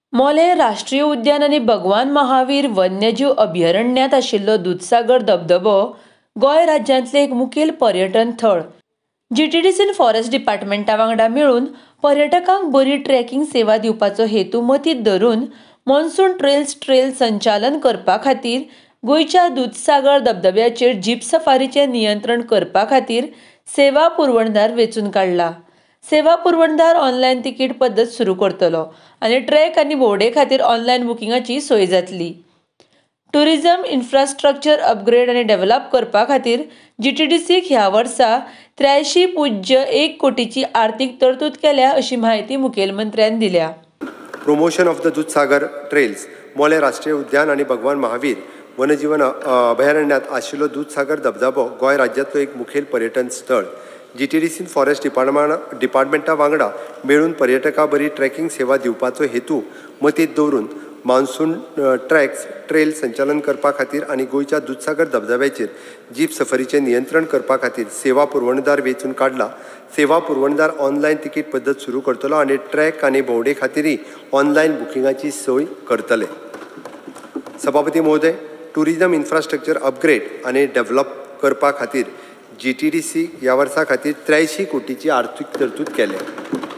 मोले राष्ट्रीय उद्यान आणि भगवान महावीर वन्यजीव अभयारण्यात आशिल्लो दूधसागर धबधबो गोंय राज्यांतले एक मुखेल पर्यटन थळ। जीटीडीसीन फॉरेस्ट डिपार्टमेंटा वांगडा मेळून पर्यटकांक बरी ट्रेकिंग सेवा दिवपाचो हेतू मतींत धरून मॉन्सून ट्रेल संचालन करपा खातीर गोंयच्या दूधसागर धबधब्याचेर जीप सफारीचें नियंत्रण करपा खातीर सेवा पुरवणदार वेंचून काडला। सेवा पुरवणदार ऑनलायन तिकीट पद्दत सुरू करतलो आनी ट्रॅक आनी भोंवडे खातीर ऑनलायन बुकिंगाची सोय जातली। टुरिझम इन्फ्रास्ट्रक्चर अपग्रेड आनी डेव्हलप करपा खातीर जीटीडीसीक ह्या वर्सा 83.1 कोटीची आर्थीक तरतूद केल्या अशी माहिती मुखेलमंत्र्यान दिल्या। Promotion of the Dudhsagar trails Mollem राष्ट्रीय उद्यान आणि भगवान महावीर वन्यजीवन अभयारण्यात आशिल्लो दूधसागर धबधबो गोंय राज्यातलो एक मुखेल पर्यटन स्थळ। जीटीडीसीन फॉरेस्ट डिपार्टमेंटा वांगडा मेळून पर्यटकां बरी ट्रेकिंग सेवा दिवपाचो हेतू मतींत दवरून मान्सून ट्रेल संचालन करपा खातीर आनी गोंयच्या दूधसागर धबधब्याचेर जीप सफारीचें नियंत्रण करपा खातीर सेवा पुरवणदार वेंचून काडला। सेवा पुरवणदार ऑनलायन तिकीट पद्दत सुरू करतलो आनी ट्रॅक आनी भोंवडे खातीरय ऑनलायन बुकिंगाची सोय करतले। सभापती महोदय, टुरिझम इन्फ्रास्ट्रक्चर अपग्रेड आनी डेव्हलप करपा खातीर जीटीडीसी ह्या वर्सा खातीर 83 कोटीची आर्थीक तरतूद केल्या।